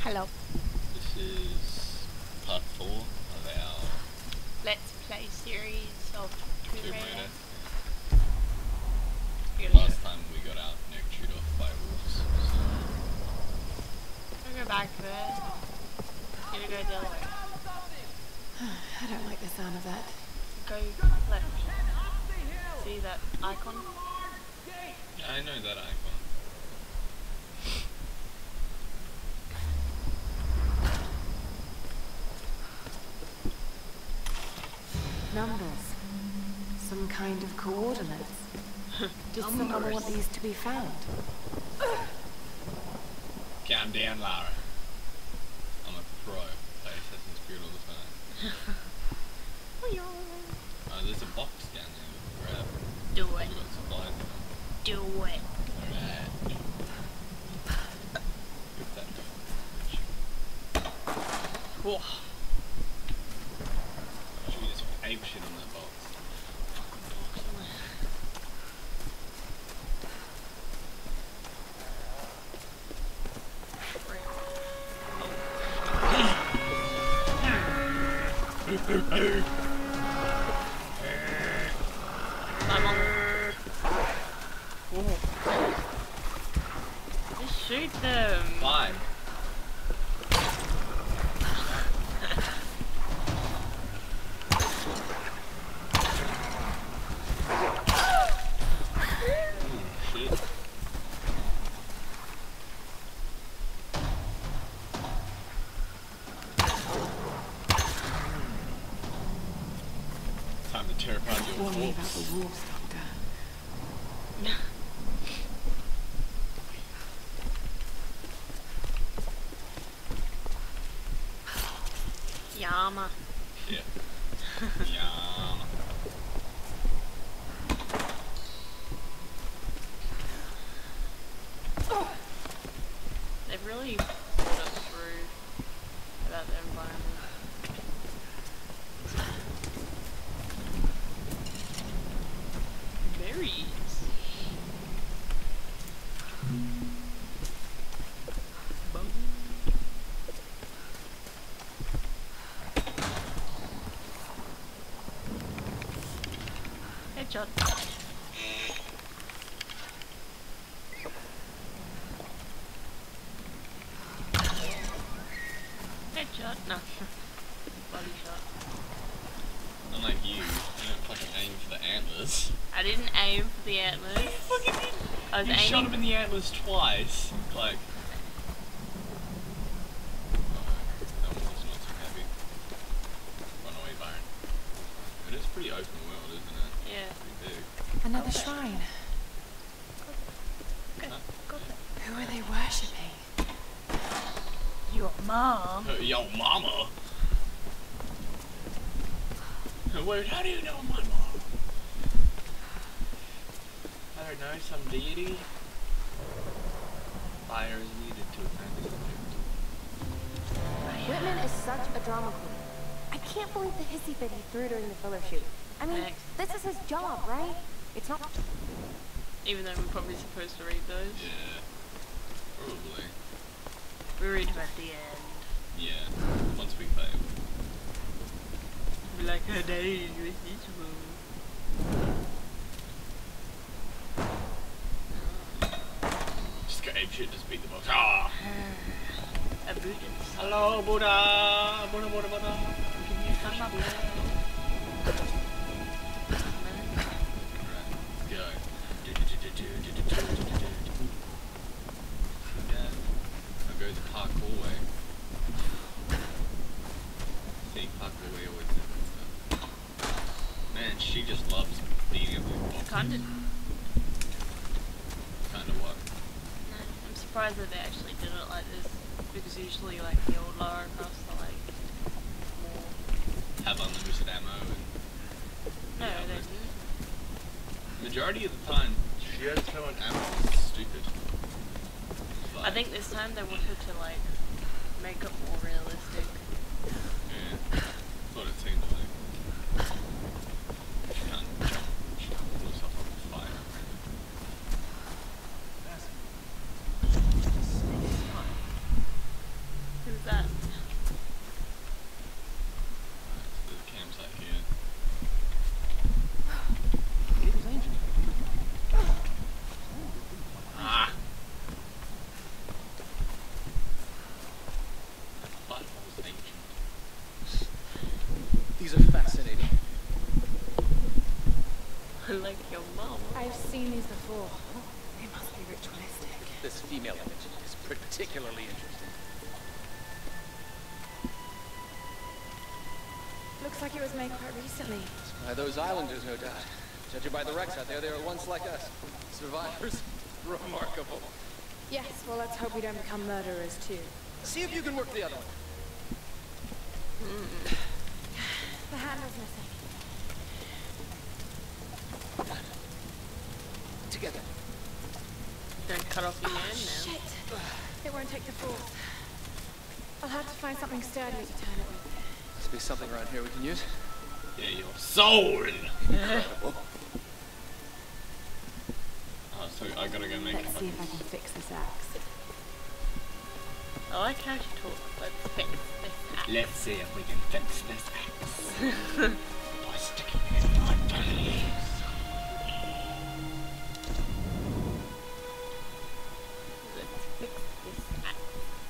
Hello. This is part 4 of our Let's play series of Tomb Tomb Raider. Raider. Last time we got our neck chewed off by wolves, so... I'll go back to it. Gonna go the other way. I don't like the sound of that. Go left. See that icon? Yeah, I know that icon. Numbers. Some kind of coordinates. Did someone want these to be found? Calm down, Lara. I'm a pro. Play Assassin's Creed all the time. There's a box down there we can grab. Do We've it. got supplies in it. Do it. Bad. Give that Whoa. Should we just ape shit on that box? I'm on it. Just shoot them. 5. Shit. Time to tear apart your Warn me about corpse. the wolves, Doctor. Yama. Yeah. Yum. They've really thought us through about the environment. Berries. Boom. Headshot. Headshot. No. Body shot. Unlike you don't fucking aim for the antlers. I didn't aim for the antlers. Fucking did. I was You shot him aiming. in the antlers twice. Like. That one was not too happy. Run away, Byron. It is pretty open world, isn't it? Yeah. Pretty big. Another shrine. Who are they worshipping? Your mom. Yo, mama! Wait, how do you know my mom? I don't know, some deity? Fire is needed to offend the subject. Whitman is such a drama queen. I can't believe the hissy fit he threw during the photo shoot. I mean, Thanks. this is his job, right? It's not. Even though we're probably supposed to read those. Yeah. Probably. We read them at the end. Yeah. Once we play it. Be like, her day with this one. Just go ape shit, just beat the box. Ah! A Buddhist. Hello, Buddha! Buddha, Buddha, Buddha! Can you Come up Buddha? Go. I'll go the parkour way. See, parkour way always different stuff. Man, she just loves beating up with boxes. Kinda. Kinda what? No, I'm surprised that they actually did it like this. Because usually, like, the old Lara Croft are like more. Have unlimited ammo and... No, Yeah, they but- didn't. Majority of the time, she has so much ammo, it's stupid. I Like, think this time they wanted to, like, make it more realistic. yeah, that's what it seemed like. She can't jump, she can't pull herself up with fire. I've seen these before. They must be ritualistic. This female image is particularly interesting. Looks like it was made quite recently. By those islanders, no doubt. Judging by the wrecks out there, they were once like us. Survivors. Remarkable. Yes, well, let's hope we don't become murderers, too. See if you can work the other one. The handle's missing. Together. Gonna cut off your hand now. Shit! It won't take the force. I'll have to find something sturdier to turn it with. Must be something around here we can use. Yeah, your sword! Incredible. Oh, so I gotta go make Let's see if I can fix this axe. I like how she talks. Let's fix this axe. Let's see if we can fix this axe. By sticking it in my face. Let's fix this axe.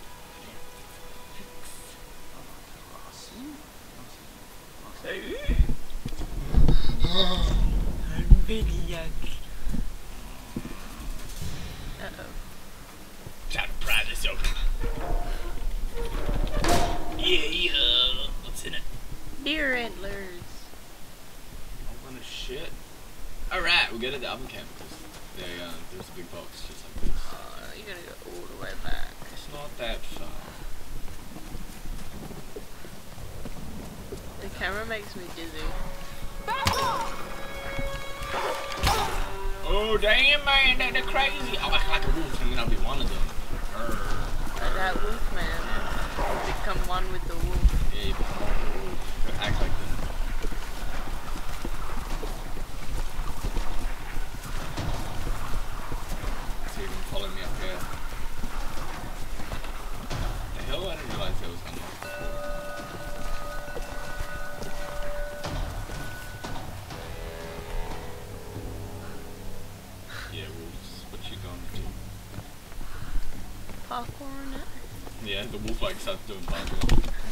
Uh-oh. Try to pry this open. Yeah. What's in it? Deer antlers. A lot of shit. Alright, we'll get at the oven camp because there's a big box just like this. You gotta go all the way back. It's not that far. The camera makes me dizzy. Oh damn man, they're crazy. I'll act like a wolf and then I'll be one of them. Like that wolf man. Become one with the wolf. Yeah, you become one of the wolf. Gotta act like them. See if you can follow me up here. The hell, I didn't realize there was unlocked before. Yeah, wolves. What you gonna do? Parkour in it. Yeah, the wolf like starts doing parkour.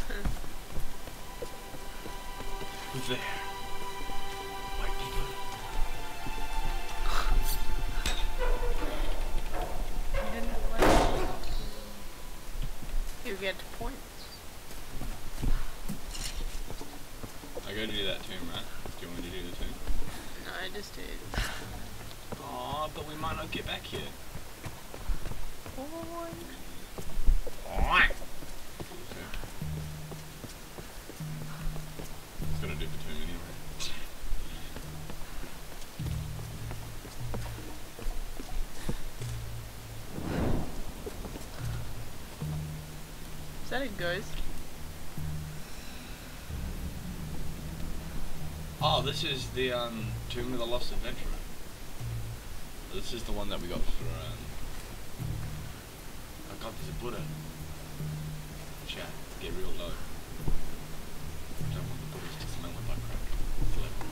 Who's there? White people. You get points. I gotta do that tomb, right? Do you want me to do the tomb? No, I just did. Aw, but we might not get back here. Boing. It's gonna do the tomb anyway. Is that a ghost? Oh, this is the Tomb of the Lost Adventurer. This is the one that we got for oh god, there's a Buddha. Chat, get real low. I don't want the Buddhas to smell my butt crack. It's level.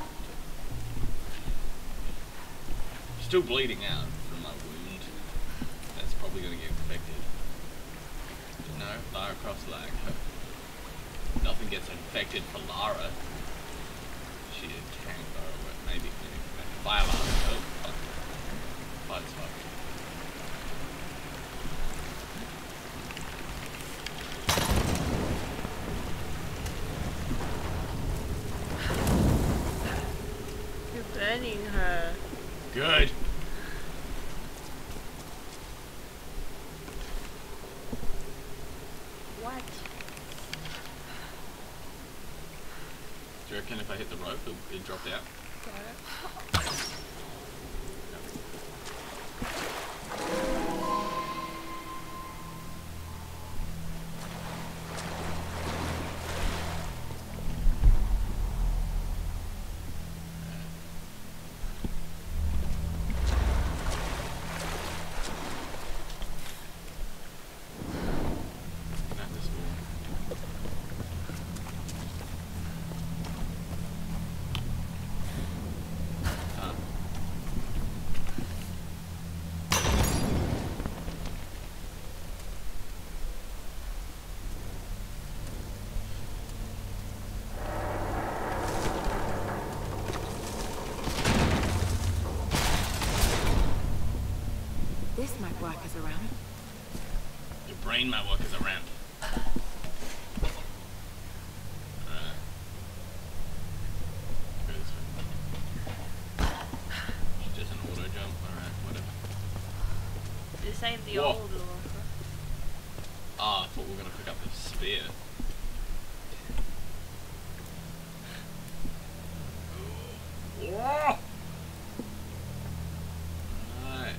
Still bleeding out from my wound. That's probably gonna get infected. But no, Lara Croft's like, nothing gets infected for Lara. She did Tango, but maybe Fire Lara. Oh, fuck. Fight as fuck. You're burning her. Good. What? Do you reckon if I hit the rope, it'll drop out? Not this wall. Ah. workers around. Your brain might work as a ramp. Alright. Go this way. Just an auto jump, alright, whatever. This ain't the Whoa. old Laura. Ah, I thought we were gonna pick up the spear. Whoa! Alright.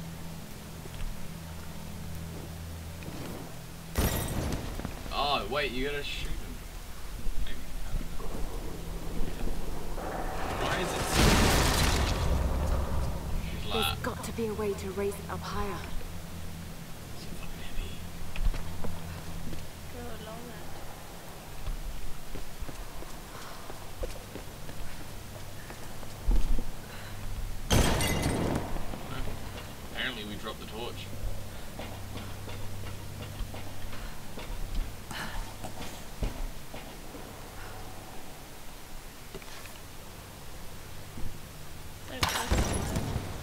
Oh, wait, you gotta shoot him. Maybe. I don't know. Why is it so... He's There's like... got to be a way to raise it up higher. So fucking heavy. Go along it. Apparently we dropped the torch. So close to it.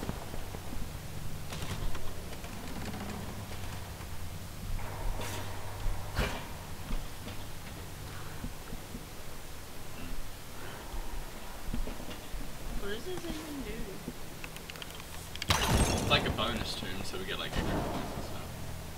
What does this even do? It's like a bonus tomb, so we get like extra points and stuff.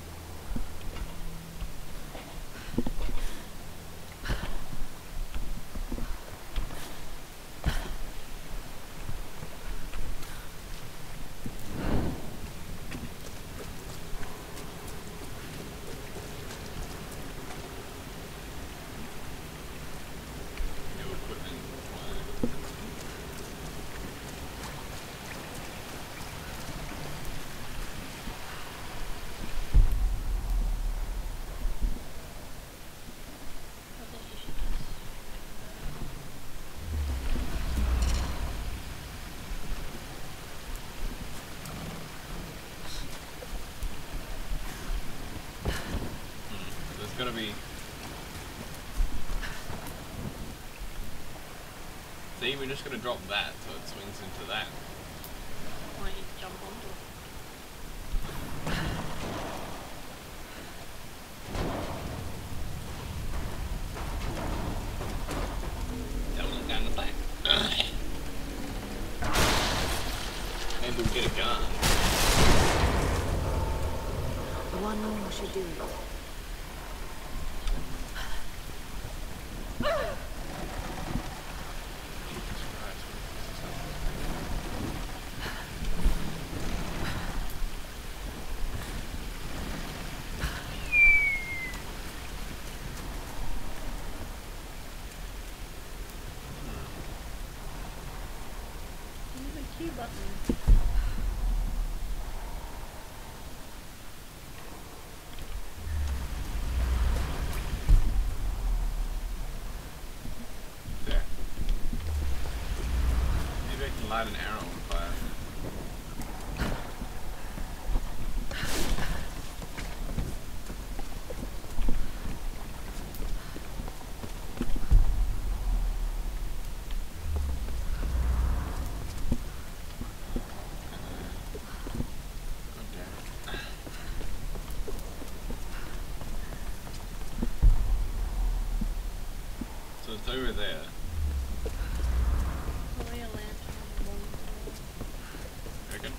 New equipment. I think you should just... There's gotta be... See, we're just gonna drop that so it swings into that. Why don't you jump onto it? Doubling down the back. Maybe we'll get a gun. One more should do it. Jesus Christ, what is this? Use the Q button. There. Maybe I can light an arrow on fire. God damn it. So it's over there. Probably a lantern on the wall. Reckon?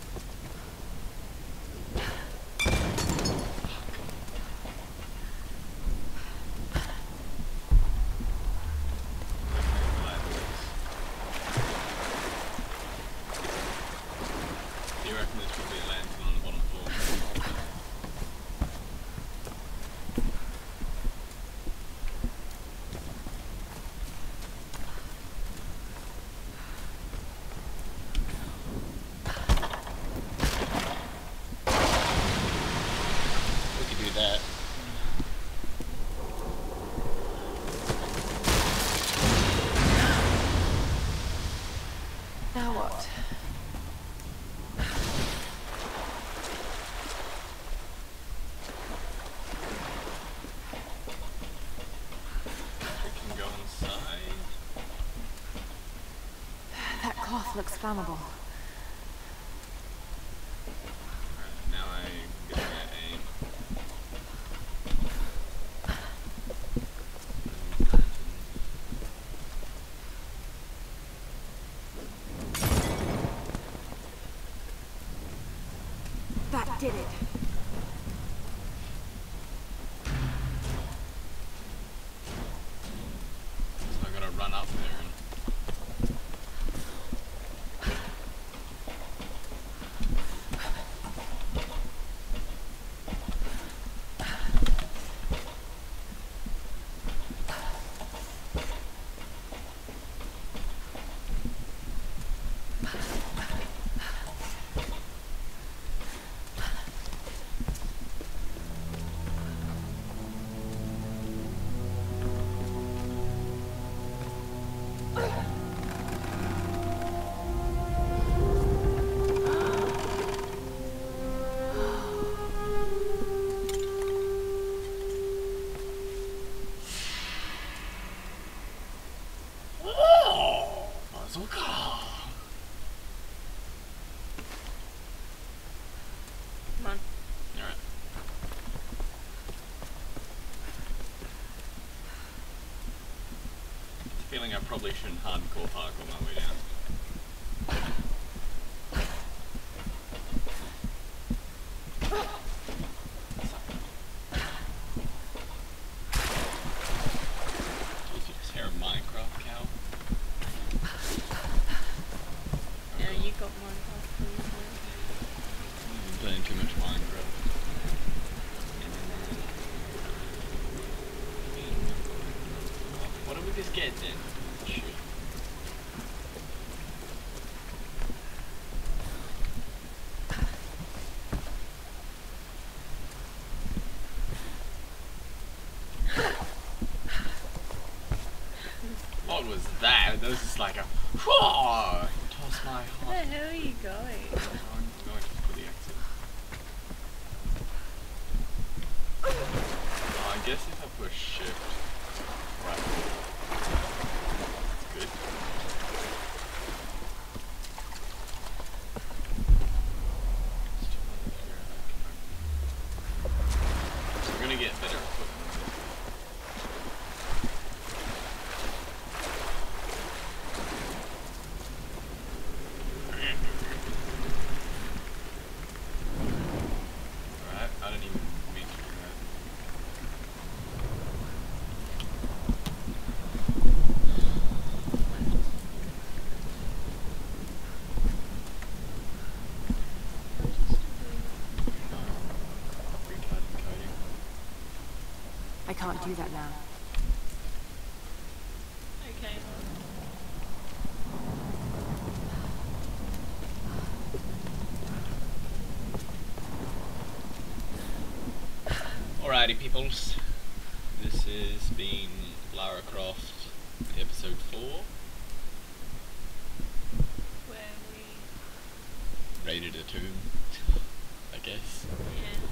Do you reckon this would be a lantern on the bottom floor? We could do that. Now what? We can go inside. That cloth looks flammable. Alright, now I probably shouldn't hardcore parkour my way down. Did you just hear a Minecraft cow? Yeah, you got Minecraft too. I've been playing too much Minecraft. What do we just get then? Shit. What was that? That was just like a whoa! Toss my Where heart. the hell are you going? I'm going to for the exit. I guess if I push shift, right, that's good. Still want to figure out how to open. We're gonna get better equipment. Alright, I didn't even mean to do that. Retarded coding. I can't do that now. Okay. Alrighty, peoples. This has been Lara Croft, episode 4. Where we... Raided a tomb, I guess. Yeah.